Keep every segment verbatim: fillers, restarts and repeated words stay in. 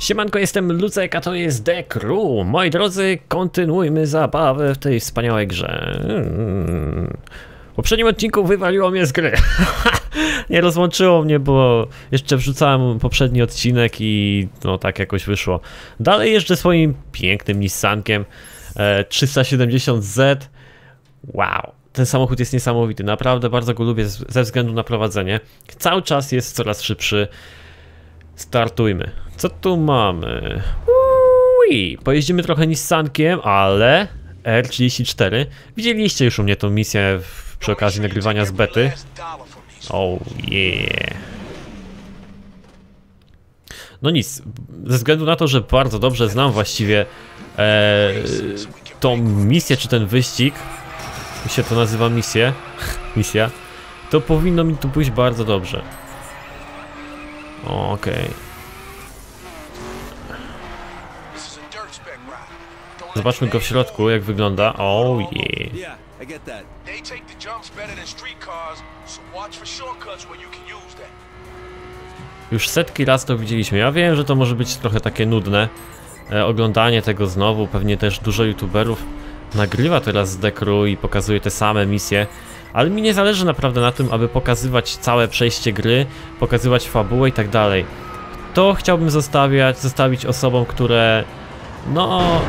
Siemanko, jestem Lucek, a to jest The Crew. Moi drodzy, kontynuujmy zabawę w tej wspaniałej grze. W poprzednim odcinku wywaliło mnie z gry. Nie rozłączyło mnie, bo jeszcze wrzucałem poprzedni odcinek i no tak jakoś wyszło. Dalej jeżdżę swoim pięknym Nissankiem e, trzysta siedemdziesiąt Z. Wow, ten samochód jest niesamowity, naprawdę bardzo go lubię ze względu na prowadzenie. Cały czas jest coraz szybszy. Startujmy. Co tu mamy? Ui, pojeździmy trochę Nissankiem, ale R trzydzieści cztery. Widzieliście już u mnie tą misję w, przy okazji nagrywania z bety. Oh yeah. No nic, ze względu na to, że bardzo dobrze znam właściwie e, tą misję czy ten wyścig, jak się to nazywa misję, misja, to powinno mi tu pójść bardzo dobrze. Okej. Okay. Zobaczmy go w środku, jak wygląda. Oh yeah. Już setki raz to widzieliśmy. Ja wiem, że to może być trochę takie nudne e, oglądanie tego znowu. Pewnie też dużo youtuberów nagrywa teraz z The Crew i pokazuje te same misje. Ale mi nie zależy naprawdę na tym, aby pokazywać całe przejście gry, pokazywać fabułę i tak dalej. To chciałbym zostawiać, zostawić osobom, które no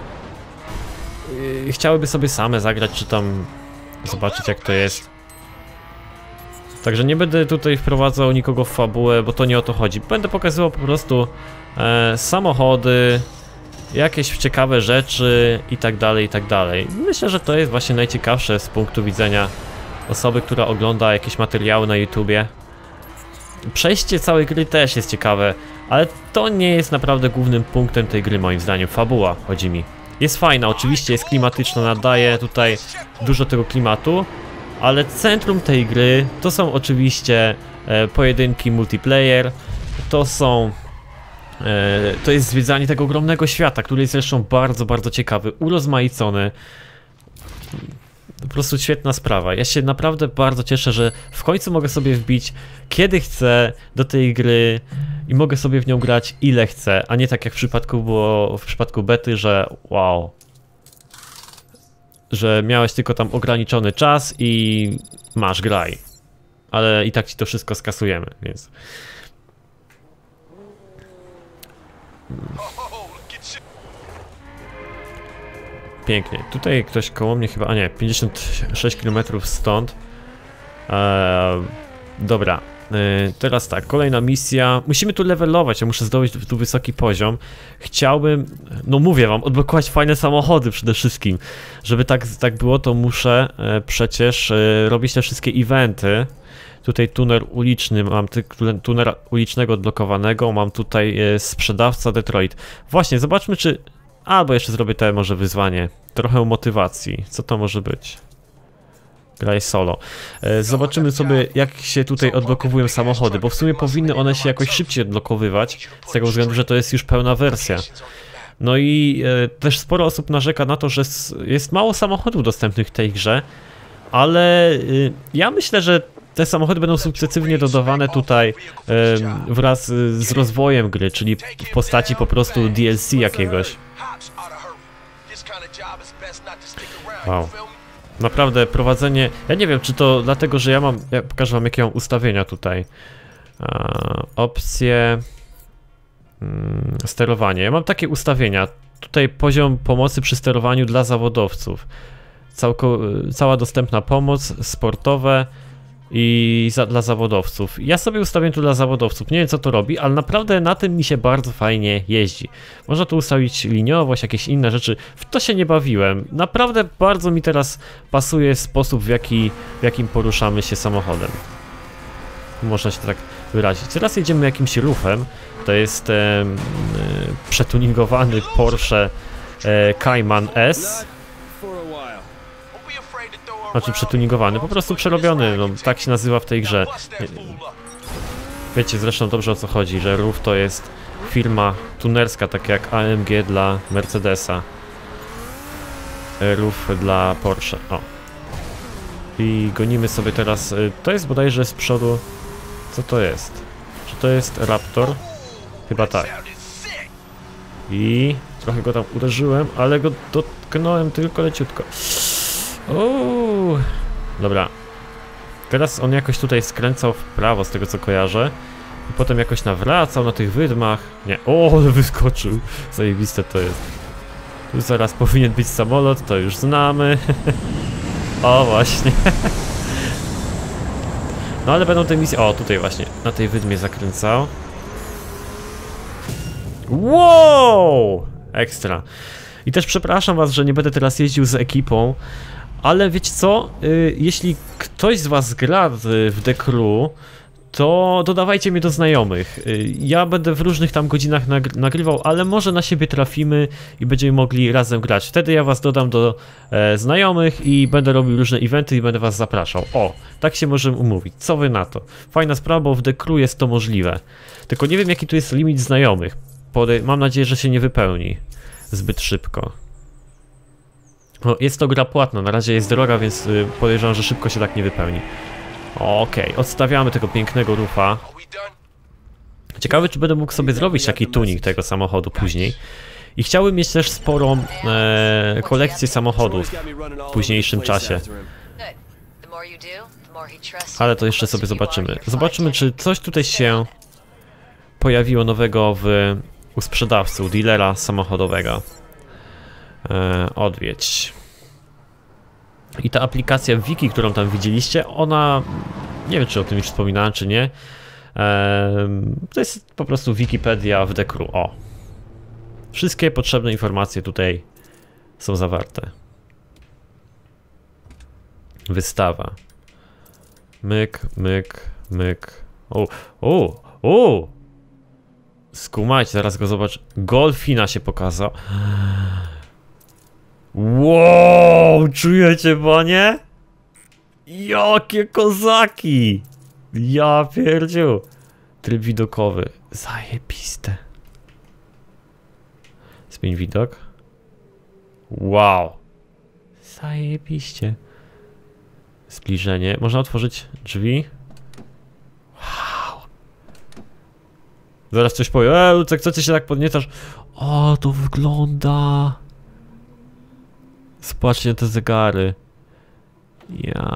yy, chciałyby sobie same zagrać, czy tam zobaczyć, jak to jest. Także nie będę tutaj wprowadzał nikogo w fabułę, bo to nie o to chodzi. Będę pokazywał po prostu e, samochody, jakieś ciekawe rzeczy i tak dalej, i tak dalej. Myślę, że to jest właśnie najciekawsze z punktu widzenia osoby, która ogląda jakieś materiały na YouTubie. Przejście całej gry też jest ciekawe, ale to nie jest naprawdę głównym punktem tej gry, moim zdaniem. Fabuła, chodzi mi. Jest fajna, oczywiście jest klimatyczna, nadaje tutaj dużo tego klimatu, ale centrum tej gry to są oczywiście e, pojedynki multiplayer, to są e, to jest zwiedzanie tego ogromnego świata, który jest zresztą bardzo, bardzo ciekawy, urozmaicony. Po prostu świetna sprawa. Ja się naprawdę bardzo cieszę, że w końcu mogę sobie wbić kiedy chcę do tej gry i mogę sobie w nią grać ile chcę, a nie tak jak w przypadku było w przypadku bety, że wow, że miałeś tylko tam ograniczony czas i masz graj, ale i tak ci to wszystko skasujemy, więc pięknie. Tutaj ktoś koło mnie chyba, a nie, pięćdziesiąt sześć kilometrów stąd. Eee, dobra, eee, teraz tak, kolejna misja. Musimy tu levelować, ja muszę zdobyć tu wysoki poziom. Chciałbym, no mówię wam, odblokować fajne samochody przede wszystkim. Żeby tak, tak było, to muszę e, przecież e, robić te wszystkie eventy. Tutaj tuner uliczny, mam tunera ulicznego odblokowanego, mam tutaj e, sprzedawca Detroit. Właśnie, zobaczmy czy... Albo jeszcze zrobię te może wyzwanie. Trochę motywacji. Co to może być? Graj solo. E, zobaczymy sobie, jak się tutaj odblokowują samochody, bo w sumie powinny one się jakoś szybciej odblokowywać, z tego względu, że to jest już pełna wersja. No i e, też sporo osób narzeka na to, że jest mało samochodów dostępnych w tej grze, ale e, ja myślę, że te samochody będą sukcesywnie dodawane tutaj e, wraz z rozwojem gry, czyli w postaci po prostu D L C jakiegoś. Wow. Naprawdę prowadzenie... Ja nie wiem, czy to dlatego, że ja mam... Ja pokażę wam, jakie mam ustawienia tutaj. A, opcje... Hmm, sterowanie. Ja mam takie ustawienia. Tutaj poziom pomocy przy sterowaniu dla zawodowców. Całko, cała dostępna pomoc, sportowe i za, dla zawodowców. Ja sobie ustawię tu dla zawodowców. Nie wiem, co to robi, ale naprawdę na tym mi się bardzo fajnie jeździ. Można tu ustawić liniowość, jakieś inne rzeczy. W to się nie bawiłem. Naprawdę bardzo mi teraz pasuje sposób, w, jaki, w jakim poruszamy się samochodem. Można się tak wyrazić. Teraz jedziemy jakimś ruchem. To jest e, e, przetuningowany Porsche e, Cayman S. Znaczy przetuningowany, po prostu przerobiony, no tak się nazywa w tej grze. Wiecie zresztą dobrze, o co chodzi, że R U F to jest firma tunerska, tak jak A M G dla Mercedesa. R U F dla Porsche, o. I gonimy sobie teraz, to jest bodajże z przodu, co to jest? Czy to jest Raptor? Chyba tak. I trochę go tam uderzyłem, ale go dotknąłem tylko leciutko. Uuu. Dobra. Teraz on jakoś tutaj skręcał w prawo, z tego co kojarzę. I potem jakoś nawracał na tych wydmach. Nie, o, ale wyskoczył. Zajebiste to jest. Tu zaraz powinien być samolot, to już znamy. O, właśnie. No ale będą te misje... O, tutaj właśnie, na tej wydmie zakręcał. Wow! Ekstra. I też przepraszam was, że nie będę teraz jeździł z ekipą, ale wiecie co? Yy, jeśli ktoś z was gra w The Crew, to dodawajcie mnie do znajomych. Yy, ja będę w różnych tam godzinach nagry nagrywał, ale może na siebie trafimy i będziemy mogli razem grać. Wtedy ja was dodam do e, znajomych i będę robił różne eventy i będę was zapraszał. O, tak się możemy umówić. Co wy na to? Fajna sprawa, bo w The Crew jest to możliwe. Tylko nie wiem, jaki tu jest limit znajomych. Podej mam nadzieję, że się nie wypełni zbyt szybko. No, jest to gra płatna, na razie jest droga, więc y, podejrzewam, że szybko się tak nie wypełni. Okej, okay, odstawiamy tego pięknego rufa. Ciekawe, czy będę mógł sobie zrobić taki tuning tego samochodu później. I chciałbym mieć też sporą e, kolekcję samochodów w późniejszym czasie. Ale to jeszcze sobie zobaczymy. Zobaczymy, czy coś tutaj się pojawiło nowego w, u sprzedawcy, u dealera samochodowego. E, odwiedź. I ta aplikacja Wiki, którą tam widzieliście, ona... Nie wiem, czy o tym już wspominałem, czy nie. E, to jest po prostu Wikipedia w The Crew. O. Wszystkie potrzebne informacje tutaj są zawarte. Wystawa. Myk, myk, myk. O, o, o! Skumajcie, zaraz go zobacz. Golfina się pokazał. Wow, czujecie, panie? Jakie kozaki! Ja pierdziu. Tryb widokowy. Zajebiste. Zmień widok. Wow. Zajebiście. Zbliżenie. Można otworzyć drzwi. Wow. Zaraz coś powie. Eee, Lucek, co ty się tak podniecasz? O, to wygląda. Zobaczcie na te zegary. Ja.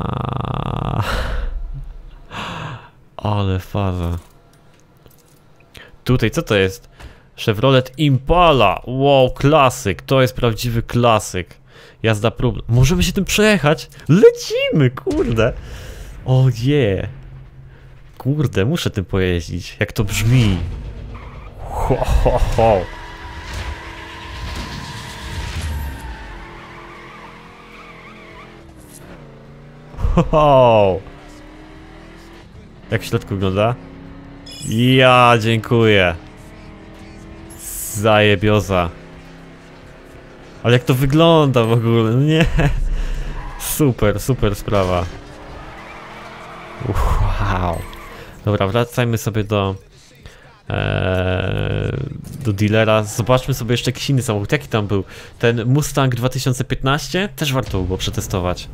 Ale faza. Tutaj, co to jest? Chevrolet Impala. Wow, klasyk. To jest prawdziwy klasyk. Jazda próbna. Możemy się tym przejechać? Lecimy, kurde. O je. Kurde, muszę tym pojeździć. Jak to brzmi. Ho, ho, ho. Ho. Jak w środku wygląda? Ja dziękuję. Zajebioza. Ale jak to wygląda w ogóle? No nie. Super, super sprawa. Wow. Dobra, wracajmy sobie do ee, do dealera. Zobaczmy sobie jeszcze jakiś inny samochód. Jaki tam był? Ten Mustang dwa tysiące piętnaście? Też warto było przetestować.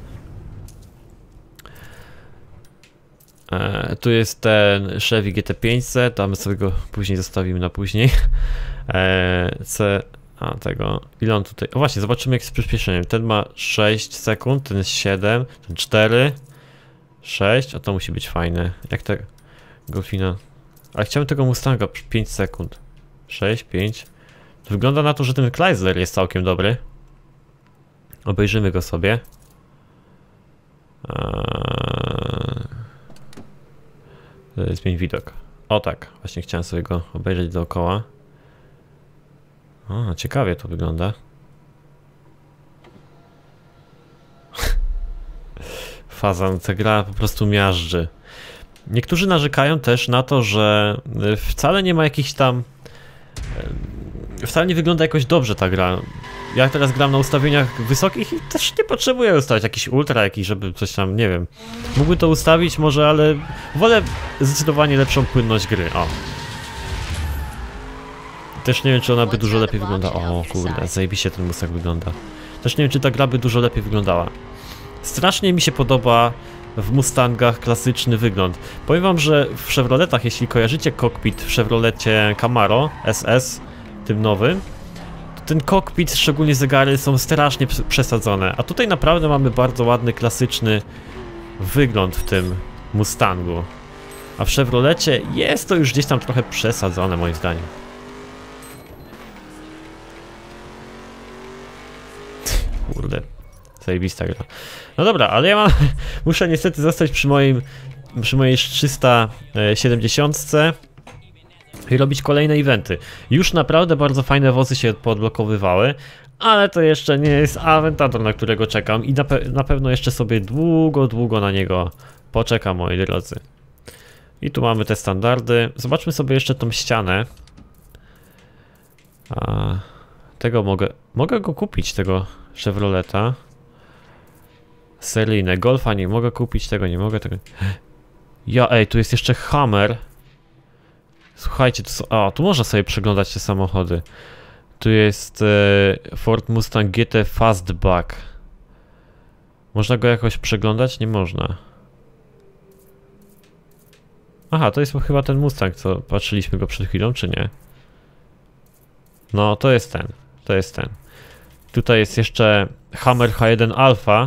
E, tu jest ten Chevy G T pięćset, tam sobie go później zostawimy na później. E, C, a tego, ile on tutaj, o właśnie, zobaczymy jak z przyspieszeniem. Ten ma sześć sekund, ten jest siedem, ten cztery, sześć, a to musi być fajne. Jak te Golfina, ale chciałem tego Mustanga pięć sekund. sześć, pięć. To wygląda na to, że ten Chrysler jest całkiem dobry. Obejrzymy go sobie. Eee... Zmień widok. O tak, właśnie chciałem sobie go obejrzeć dookoła. O, ciekawie to wygląda. Faza, ta gra po prostu miażdży. Niektórzy narzekają też na to, że wcale nie ma jakichś tam... Wcale nie wygląda jakoś dobrze ta gra. Ja teraz gram na ustawieniach wysokich i też nie potrzebuję ustawiać jakiś ultra, jakiś, żeby coś tam, nie wiem. Mógłbym to ustawić może, ale wolę zdecydowanie lepszą płynność gry, o. Też nie wiem, czy ona by dużo lepiej wyglądała. O kurde, zajebiście ten Mustang wygląda. Też nie wiem, czy ta gra by dużo lepiej wyglądała. Strasznie mi się podoba w Mustangach klasyczny wygląd. Powiem wam, że w Chevroletach, jeśli kojarzycie kokpit w Chevrolecie Camaro S S, tym nowym, ten kokpit, szczególnie zegary, są strasznie przesadzone. A tutaj naprawdę mamy bardzo ładny, klasyczny wygląd w tym Mustangu. A w Chevrolecie jest to już gdzieś tam trochę przesadzone, moim zdaniem. Kurde, zajebista gra. No dobra, ale ja mam, muszę niestety zostać przy moim, przy mojej trzysta siedemdziesiątce i robić kolejne eventy. Już naprawdę bardzo fajne wozy się podblokowywały, ale to jeszcze nie jest Aventador, na którego czekam i na, pe na pewno jeszcze sobie długo, długo na niego poczekam, moi drodzy. I tu mamy te standardy. Zobaczmy sobie jeszcze tą ścianę. A, tego mogę... Mogę go kupić, tego Chevroleta. Seryjne. Golfa nie mogę kupić, tego nie mogę. Tego... Ja, ej, tu jest jeszcze Hammer. Słuchajcie, tu są... A, tu można sobie przeglądać te samochody. Tu jest e, Ford Mustang G T Fastback. Można go jakoś przeglądać? Nie można. Aha, to jest chyba ten Mustang, co patrzyliśmy go przed chwilą, czy nie? No, to jest ten. To jest ten. Tutaj jest jeszcze Hammer H jeden Alpha.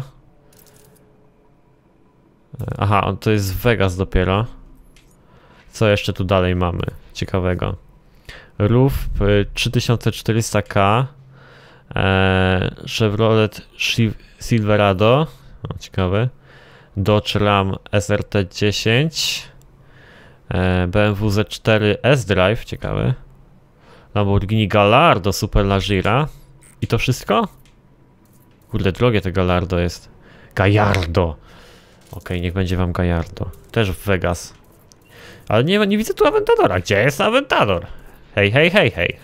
Aha, on to jest Vegas dopiero. Co jeszcze tu dalej mamy ciekawego? Roof trzy tysiące czterysta K. Eee, Chevrolet Silverado. O, ciekawe. Dodge Ram S R T dziesięć. Eee, B M W Z cztery S-Drive, ciekawe. Lamborghini Gallardo Superleggera. I to wszystko? Kurde, drogie te Gallardo jest. Gallardo. Okej, okay, niech będzie wam Gallardo. Też w Vegas. Ale nie, nie widzę tu Aventadora. Gdzie jest Aventador? Hej, hej, hej, hej.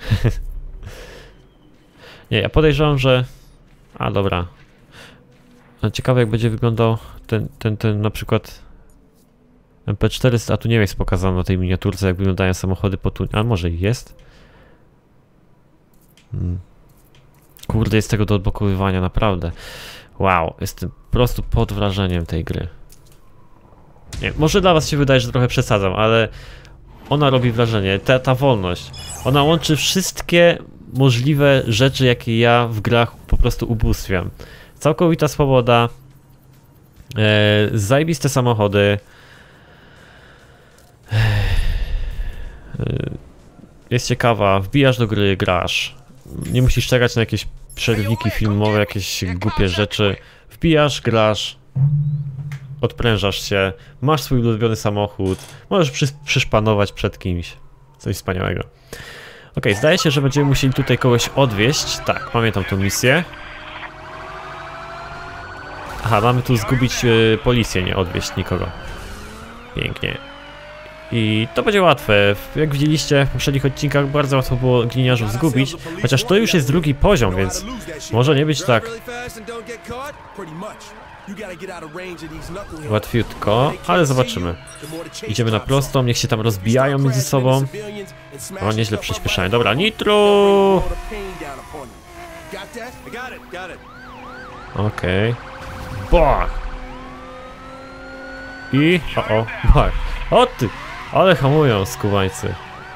Nie, ja podejrzewam, że... A, dobra. No, ciekawe jak będzie wyglądał ten, ten, ten na przykład... M P czterysta, a tu nie jest pokazane na tej miniaturce, jak wyglądają samochody po tu... A może jest? Hmm. Kurde, jest tego do odblokowywania, naprawdę. Wow, jestem po prostu pod wrażeniem tej gry. Nie, może dla was się wydaje, że trochę przesadzam, ale ona robi wrażenie, ta, ta wolność. Ona łączy wszystkie możliwe rzeczy, jakie ja w grach po prostu ubóstwiam. Całkowita swoboda, e, zajebiste samochody, e, jest ciekawa, wbijasz do gry, grasz. Nie musisz czekać na jakieś przerwniki filmowe, jakieś głupie rzeczy. Wbijasz, grasz, odprężasz się, masz swój ulubiony samochód, możesz przy, przyszpanować przed kimś. Coś wspaniałego. Ok, zdaje się, że będziemy musieli tutaj kogoś odwieźć. Tak, pamiętam tą misję. Aha, mamy tu zgubić y, policję, nie odwieźć nikogo. Pięknie. I to będzie łatwe. Jak widzieliście w poprzednich odcinkach, bardzo łatwo było gliniarzów zgubić. Chociaż to już jest drugi poziom, więc może nie być tak łatwiutko, ale zobaczymy. Idziemy na prostą, niech się tam rozbijają między sobą. O, nieźle przyspieszają. Dobra, nitro! Okej. Okay. Bach! I... O, o, bach. O ty! Ale hamują skubańcy.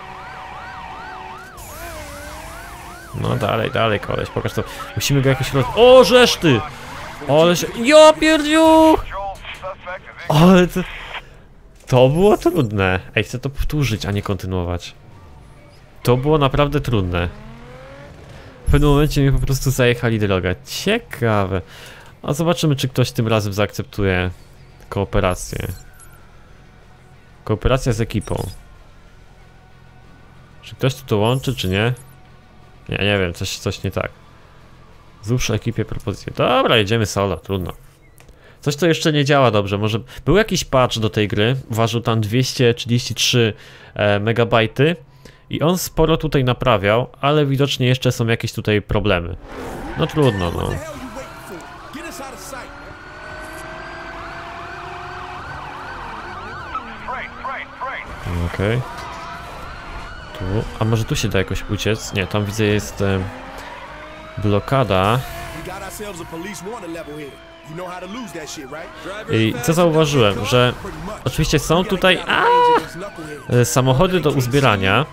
No dalej, dalej koleś, pokaż to. Musimy go jakoś roz... O, żeż ty! Ale się... Ja pierdziu! Ale to... To było trudne. Ej, chcę to powtórzyć, a nie kontynuować. To było naprawdę trudne. W pewnym momencie mi po prostu zajechali drogę. Ciekawe. A zobaczymy, czy ktoś tym razem zaakceptuje kooperację. Kooperacja z ekipą. Czy ktoś tu dołączy, czy nie? Nie, nie wiem, coś, coś nie tak. Złóż ekipie propozycję. Dobra, jedziemy solo, trudno. Coś to jeszcze nie działa dobrze, może... Był jakiś patch do tej gry, ważył tam dwieście trzydzieści trzy e, megabajty i on sporo tutaj naprawiał, ale widocznie jeszcze są jakieś tutaj problemy. No trudno, no. Okej. Okay. Tu. A może tu się da jakoś uciec? Nie, tam widzę jest e, blokada. I co zauważyłem, że oczywiście są tutaj a, samochody do uzbierania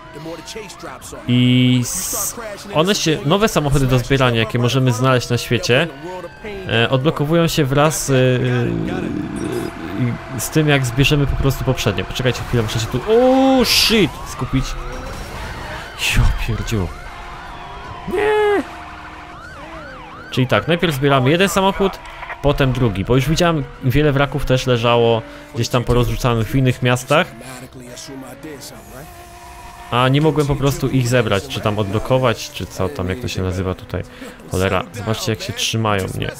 i one się, nowe samochody do zbierania, jakie możemy znaleźć na świecie, e, odblokowują się wraz e, e, z tym, jak zbierzemy po prostu poprzednie. Poczekajcie chwilę, muszę się tu... O shit! Skupić. Jo, pierdziu. Nie! Czyli tak, najpierw zbieramy jeden samochód, potem drugi, bo już widziałem, wiele wraków też leżało gdzieś tam porozrzucanych w innych miastach. A nie mogłem po prostu ich zebrać, czy tam odblokować, czy co tam, jak to się nazywa tutaj. Cholera, zobaczcie jak się trzymają mnie.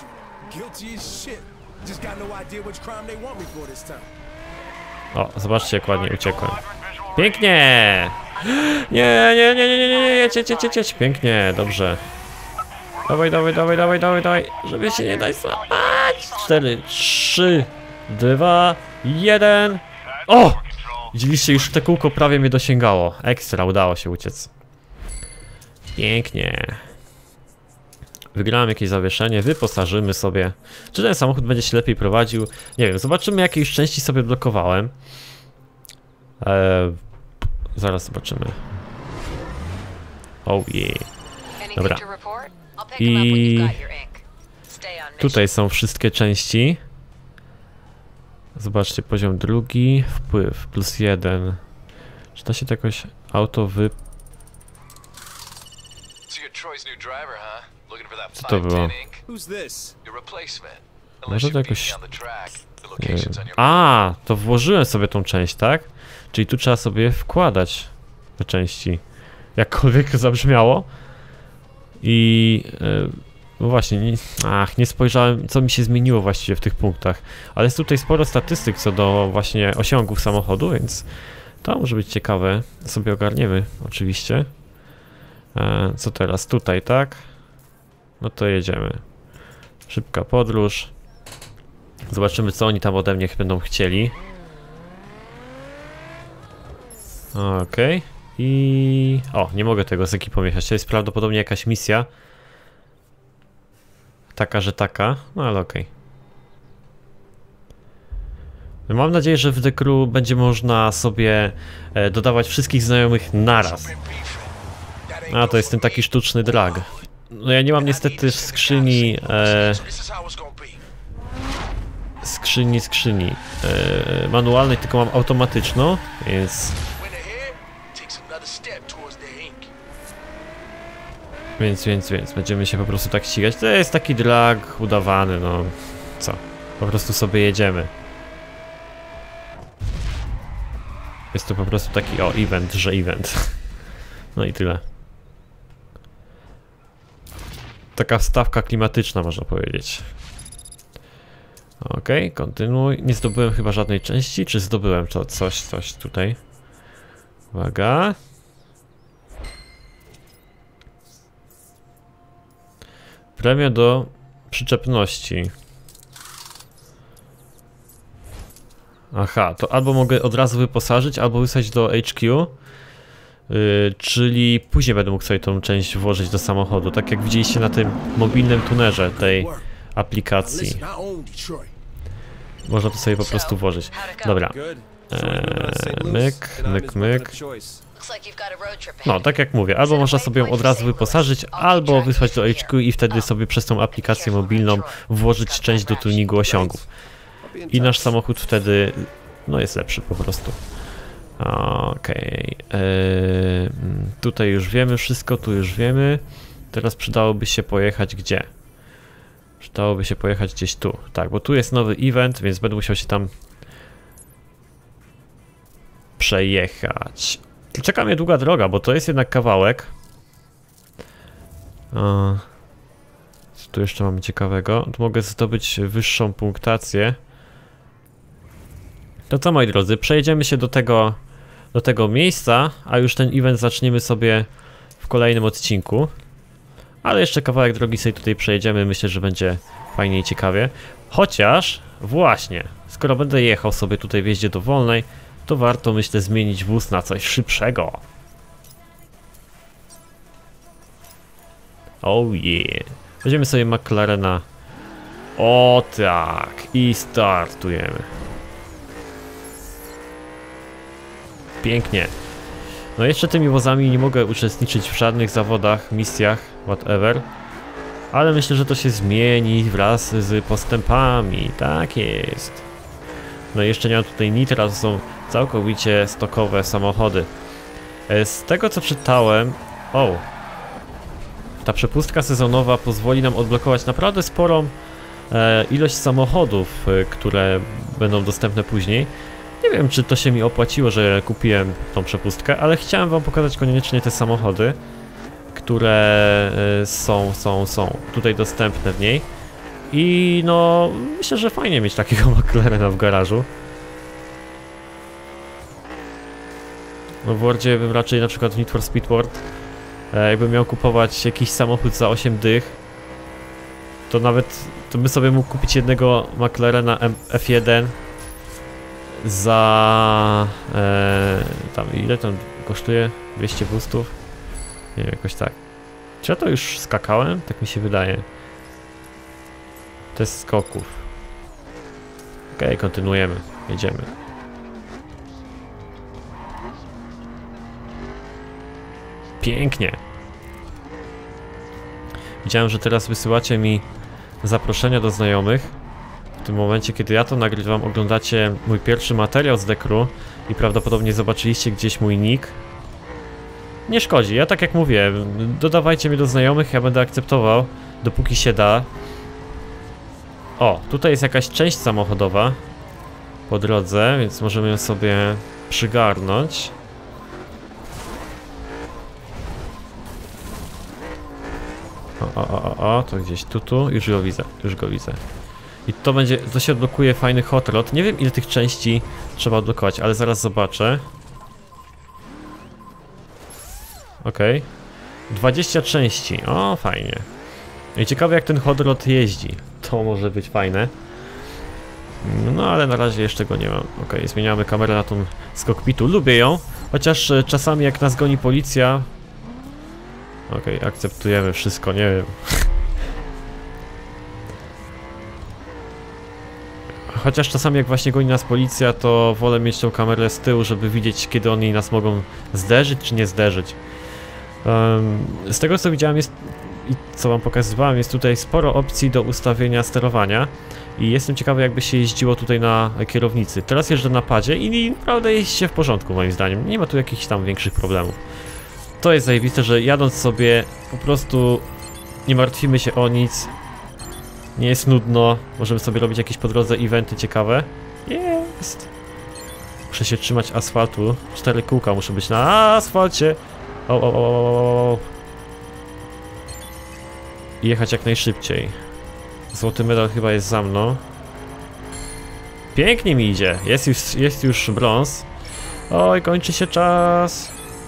O, zobaczcie jak ładnie uciekłem. Pięknie! Nie, nie, nie, nie, nie, nie, nie, jedź, jedź, jedź, jedź. Pięknie, dobrze. Dawaj, dawaj, dawaj, dawaj, dawaj, dawaj, żeby się nie dać złapać. cztery, trzy, dwa, jeden. O! Widzieliście, już te kółko prawie mnie dosięgało. Ekstra, udało się uciec. Pięknie. Wygrałem jakieś zawieszenie, wyposażymy sobie. Czy ten samochód będzie się lepiej prowadził? Nie wiem, zobaczymy jakie już części sobie blokowałem. Eee, zaraz zobaczymy. Oh yeah. Dobra. I tutaj są wszystkie części. Zobaczcie, poziom drugi, wpływ, plus jeden. Czy da się to jakoś auto wy... Co to było? Może to jakoś... Nie wiem. A, to włożyłem sobie tą część, tak? Czyli tu trzeba sobie wkładać te części. Jakkolwiek to zabrzmiało. I... Yy, no właśnie, nie, ach, nie spojrzałem, co mi się zmieniło właściwie w tych punktach. Ale jest tutaj sporo statystyk co do właśnie osiągów samochodu, więc to może być ciekawe. Sobie ogarniemy, oczywiście. E, co teraz? Tutaj, tak? No to jedziemy. Szybka podróż. Zobaczymy, co oni tam ode mnie będą chcieli. Okej. Okay. I... O, nie mogę tego z ekipą jechać. To jest prawdopodobnie jakaś misja. Taka, że taka, no ale okej. Okay. Mam nadzieję, że w The Crew będzie można sobie e, dodawać wszystkich znajomych naraz. A, to jest ten taki sztuczny drag. No ja nie mam niestety w skrzyni... E, skrzyni, skrzyni e, manualnej, tylko mam automatyczną, więc... Więc, więc, więc, będziemy się po prostu tak ścigać. To jest taki drag udawany, no co? Po prostu sobie jedziemy. Jest to po prostu taki, o, event, że event. No i tyle. Taka wstawka klimatyczna, można powiedzieć. Okej, okay, kontynuuj. Nie zdobyłem chyba żadnej części, czy zdobyłem to coś, coś tutaj? Uwaga. Premia do przyczepności. Aha, to albo mogę od razu wyposażyć, albo wysłać do H Q. Yy, czyli później będę mógł sobie tą część włożyć do samochodu, tak jak widzieliście na tym mobilnym tunerze tej aplikacji. Można to sobie po prostu włożyć. Dobra. Eee, myk, myk, myk. No, tak jak mówię, albo można sobie ją od razu wyposażyć, albo wysłać do H Q i wtedy sobie przez tą aplikację mobilną włożyć część do tuningu osiągów. I nasz samochód wtedy, no, jest lepszy po prostu. Okej. Okay. Eee, tutaj już wiemy wszystko, tu już wiemy. Teraz przydałoby się pojechać gdzie? Przydałoby się pojechać gdzieś tu. Tak, bo tu jest nowy event, więc będę musiał się tam przejechać. Czeka mnie długa droga, bo to jest jednak kawałek. O, co tu jeszcze mamy ciekawego? Tu mogę zdobyć wyższą punktację. To co, moi drodzy, przejedziemy się do tego, do tego miejsca, a już ten event zaczniemy sobie w kolejnym odcinku. Ale jeszcze kawałek drogi sobie tutaj przejedziemy, myślę, że będzie fajnie i ciekawie. Chociaż, właśnie, skoro będę jechał sobie tutaj w jeździe dowolnej, to warto, myślę, zmienić wóz na coś szybszego. Oh yeah. Weźmiemy sobie McLarena O tak, i startujemy. Pięknie. No jeszcze tymi wozami nie mogę uczestniczyć w żadnych zawodach, misjach, whatever. Ale myślę, że to się zmieni wraz z postępami. Tak jest. No i jeszcze nie mam tutaj nitra, to są całkowicie stokowe samochody. Z tego co czytałem... O! Ta przepustka sezonowa pozwoli nam odblokować naprawdę sporą e, ilość samochodów, e, które będą dostępne później. Nie wiem, czy to się mi opłaciło, że kupiłem tą przepustkę, ale chciałem wam pokazać koniecznie te samochody, które e, są, są, są tutaj dostępne w niej. I no, myślę, że fajnie mieć takiego McLarena w garażu. No w Wordzie bym raczej na przykład w Need for Speed World, e, jakbym miał kupować jakiś samochód za osiem dych, to nawet to by sobie mógł kupić jednego McLarena F jeden za e, tam ile tam kosztuje? dwieście boostów? Nie wiem, jakoś tak. Czy ja to już skakałem? Tak mi się wydaje. Test skoków. Okej, okay, kontynuujemy. Jedziemy. Pięknie. Widziałem, że teraz wysyłacie mi zaproszenia do znajomych. W tym momencie, kiedy ja to nagrywam, oglądacie mój pierwszy materiał z The Crew i prawdopodobnie zobaczyliście gdzieś mój nick. Nie szkodzi, ja tak jak mówię, dodawajcie mnie do znajomych, ja będę akceptował, dopóki się da. O, tutaj jest jakaś część samochodowa po drodze, więc możemy ją sobie przygarnąć. O, o, o, o, to gdzieś tu, tu, już go widzę, już go widzę. I to będzie, to się odblokuje fajny hot rod. Nie wiem ile tych części trzeba odblokować, ale zaraz zobaczę. Okej. Okay. dwadzieścia części, o fajnie. I ciekawe jak ten hot rod jeździ. To może być fajne. No ale na razie jeszcze go nie mam. Okej, okay, zmieniamy kamerę na tą z kokpitu. Lubię ją, chociaż czasami jak nas goni policja. Okej, okay, akceptujemy wszystko, nie wiem. Chociaż czasami jak właśnie goni nas policja, to wolę mieć tą kamerę z tyłu, żeby widzieć kiedy oni nas mogą zderzyć czy nie zderzyć. Um, z tego co widziałem jest i co wam pokazywałem, jest tutaj sporo opcji do ustawienia sterowania. I jestem ciekawy jakby się jeździło tutaj na kierownicy. Teraz jeżdżę na padzie i naprawdę jeździ się w porządku moim zdaniem. Nie ma tu jakichś tam większych problemów. To jest zajebiste, że jadąc sobie po prostu nie martwimy się o nic. Nie jest nudno, możemy sobie robić jakieś po drodze eventy ciekawe. Jest. Muszę się trzymać asfaltu. Cztery kółka muszę być na asfalcie. O, o, o, o. I jechać jak najszybciej. Złoty medal chyba jest za mną. Pięknie mi idzie. Jest już, jest już brąz. Oj, kończy się czas.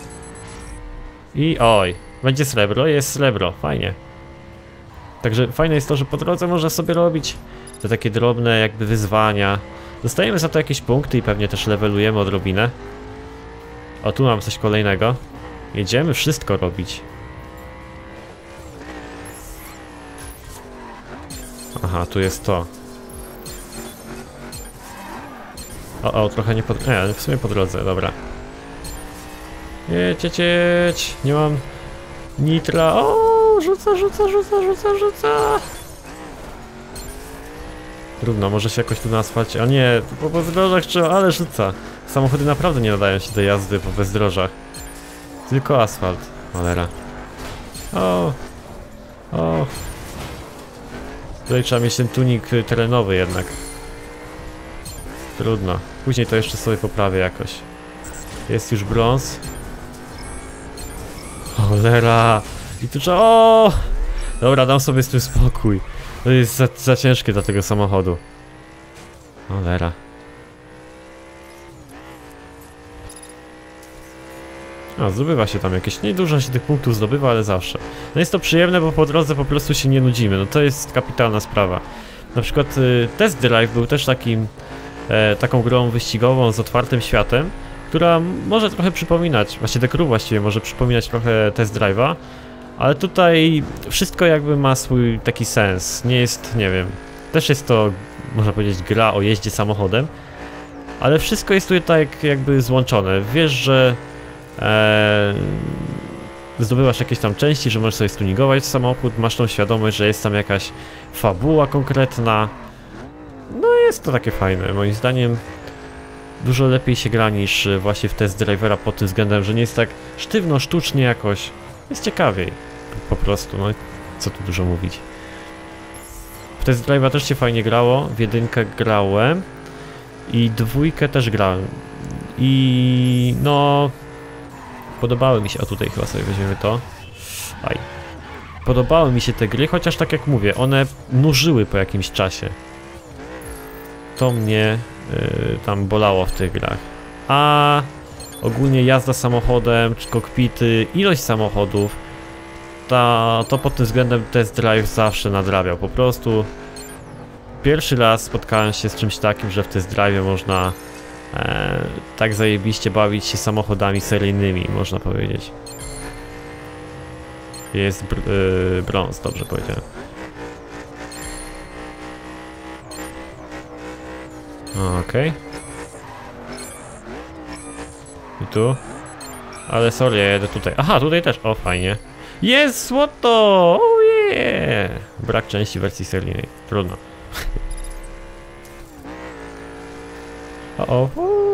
I oj, będzie srebro, jest srebro, fajnie. Także fajne jest to, że po drodze można sobie robić te takie drobne jakby wyzwania. Dostajemy za to jakieś punkty i pewnie też levelujemy odrobinę. O, tu mam coś kolejnego. Jedziemy wszystko robić. Aha, tu jest to. O, o, trochę nie pod... Nie, w sumie po drodze, dobra. Jedź, jedź, jedź. Nie mam nitra. O, rzuca, rzuca, rzuca, rzuca, rzuca. Trudno, może się jakoś tu na asfalcie. A nie, po bezdrożach trzeba, ale rzuca. Samochody naprawdę nie nadają się do jazdy po bezdrożach. Tylko asfalt. Cholera. O, o. Tutaj trzeba mieć ten tunik terenowy jednak. Trudno. Później to jeszcze sobie poprawię jakoś. Jest już brąz. Cholera. I tu trzeba... O! Dobra, dam sobie z tym spokój. To jest za, za ciężkie dla tego samochodu. Cholera. A, zdobywa się tam jakieś... Niedużo się tych punktów zdobywa, ale zawsze. No jest to przyjemne, bo po drodze po prostu się nie nudzimy. No to jest kapitalna sprawa. Na przykład y, Test Drive był też takim... E, taką grą wyścigową z otwartym światem, która może trochę przypominać, właśnie The Crew właściwie może przypominać trochę Test Drive'a, ale tutaj wszystko jakby ma swój taki sens, nie jest, nie wiem, Też jest to, można powiedzieć, gra o jeździe samochodem, ale wszystko jest tutaj tak jakby złączone. Wiesz, że e, zdobywasz jakieś tam części, że możesz sobie stuningować samochód, masz tą świadomość, że jest tam jakaś fabuła konkretna. No jest to takie fajne, moim zdaniem. Dużo lepiej się gra niż właśnie w Test Drivera pod tym względem, że nie jest tak sztywno, sztucznie jakoś. Jest ciekawiej. Po prostu, no co tu dużo mówić. W Test Drive'a też się fajnie grało, w jedynkę grałem i dwójkę też grałem. I no... Podobały mi się, a tutaj chyba sobie weźmiemy to. Aj. Podobały mi się te gry, chociaż tak jak mówię, one nużyły po jakimś czasie. To mnie yy, tam bolało w tych grach. A ogólnie jazda samochodem, czy kokpity, ilość samochodów, ta, to pod tym względem Test Drive zawsze nadrabiał. Po prostu pierwszy raz spotkałem się z czymś takim, że w Test Drive można e, tak zajebiście bawić się samochodami seryjnymi, można powiedzieć. Jest br yy, brąz, dobrze powiedziałem. Okej. Okay. I tu? Ale sorry, ja jedę tutaj. Aha, tutaj też. O, fajnie. Jest złoto! Oh yeah! Brak części wersji seryjnej. Trudno. O, o.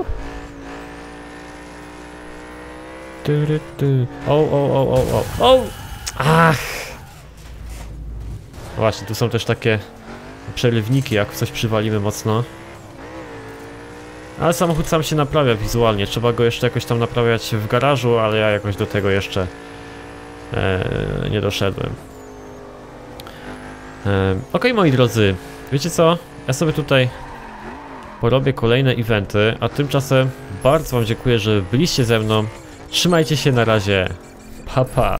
O, o, o, o, o. O! Ach! Właśnie, tu są też takie przelewniki, jak coś przywalimy mocno. Ale samochód sam się naprawia wizualnie, trzeba go jeszcze jakoś tam naprawiać w garażu, ale ja jakoś do tego jeszcze e, nie doszedłem. E, ok, moi drodzy, wiecie co? Ja sobie tutaj porobię kolejne eventy, a tymczasem bardzo wam dziękuję, że byliście ze mną. Trzymajcie się, na razie. Pa, pa.